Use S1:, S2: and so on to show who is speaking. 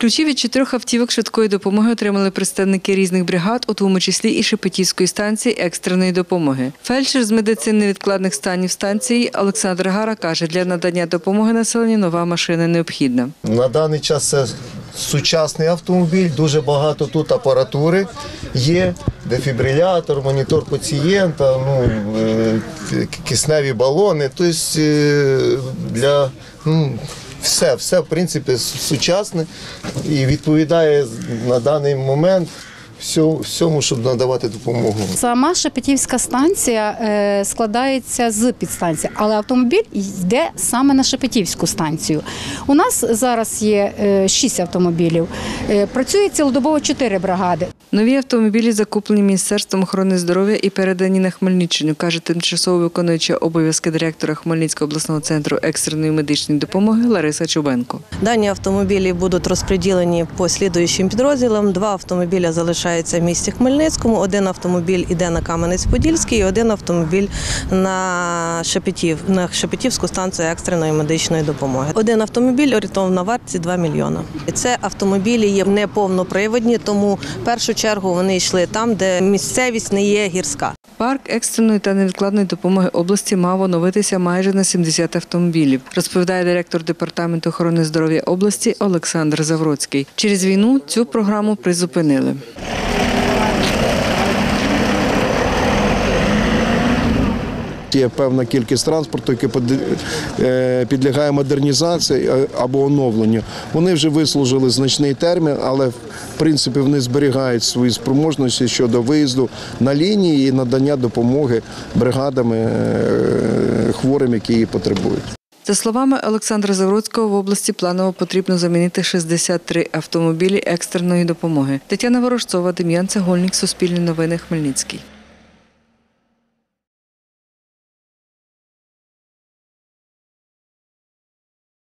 S1: Ключі від 4 автівок швидкої допомоги отримали представники різних бригад, у тому числі і Шепетівської станції екстреної допомоги. Фельдшер з медицини невідкладних станів станції Олександр Гара каже, для надання допомоги населенню нова машина необхідна.
S2: На даний час це сучасний автомобіль, дуже багато тут апаратури є, дефібрилятор, монітор пацієнта, кисневі балони, тобто для все в принципі сучасне і відповідає на даний момент всьому, щоб надавати допомогу.
S3: Сама Шепетівська станція складається з підстанцій, але автомобіль йде саме на Шепетівську станцію. У нас зараз є 6 автомобілів, працює цілодобово 4 бригади.
S1: Нові автомобілі закуплені Міністерством охорони здоров'я і передані на Хмельниччину, каже тимчасово виконуюча обов'язки директора Хмельницького обласного центру екстреної медичної допомоги Лариса Чубенко.
S4: Дані автомобілі будуть розподілені по слідуючим підрозділам. 2 автомобіля залишаються в місті Хмельницькому, 1 автомобіль йде на Кам'янець-Подільський і 1 автомобіль на Шепетівську станцію екстреної медичної допомоги. 1 автомобіль орієнтовна вартість 2 мільйони. Це автомобілі є неповноприводні, тому в першу чергу вони йшли там, де місцевість не є гірська.
S1: Парк екстреної та невідкладної допомоги області мав оновитися майже на 70 автомобілів, розповідає директор Департаменту охорони здоров'я області Олександр Завроцький. Через війну цю програму призупинили.
S5: Є певна кількість транспорту, який підлягає модернізації або оновленню. Вони вже вислужили значний термін, але в принципі вони зберігають свої спроможності щодо виїзду на лінії і надання допомоги бригадами хворим, які її потребують.
S1: За словами Олександра Завроцького, в області планово потрібно замінити 63 автомобілі екстреної допомоги. Тетяна Ворожцова, Дем'ян Цегольник, Суспільне новини, Хмельницький.